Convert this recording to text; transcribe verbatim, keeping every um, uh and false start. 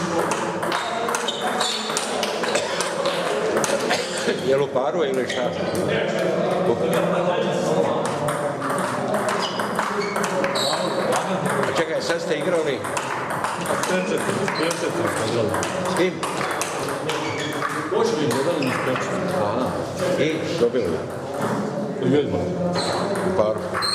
Je li u paru ili šta? Čekaj, sad ste igrali? S kim? I? Dobili? U paru.